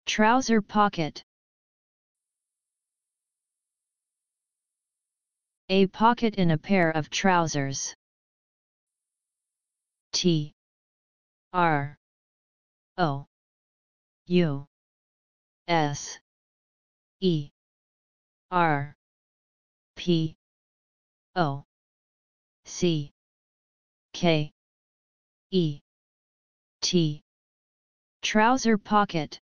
Trouser pocket. A pocket in a pair of trousers. T R O U S E R P O C K E T. Trouser pocket.